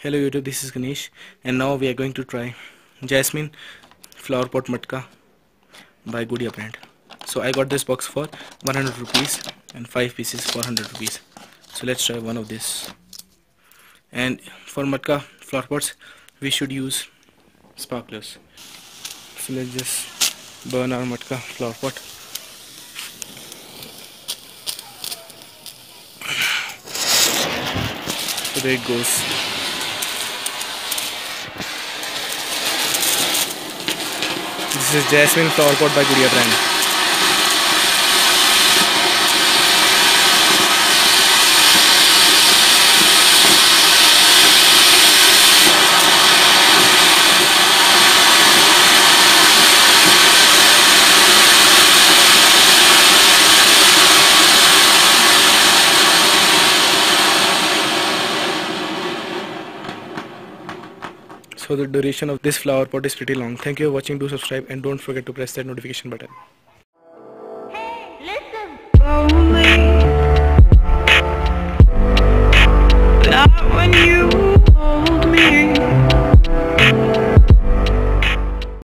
Hello YouTube, this is Ganesh and now we are going to try Jasmine Flower Pot Matka by Goodia brand. So I got this box for 100 rupees and 5 pieces for 100 rupees. So let's try one of this. And for Matka flower pots we should use sparklers. So let's just burn our Matka flower pot. So there it goes. This is Jasmine Flower Pot by Goodia brand. So the duration of this flower pot is pretty long. Thank you for watching. Do subscribe and don't forget to press that notification button. Hey, listen.